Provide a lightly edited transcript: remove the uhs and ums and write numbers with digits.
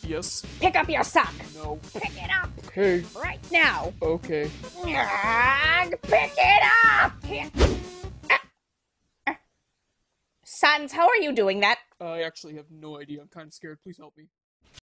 Yes. Pick up your sock. No. Pick it up. Hey. Right now. Okay. Pick it up. Sans, how are you doing that? I actually have no idea. I'm kind of scared. Please help me.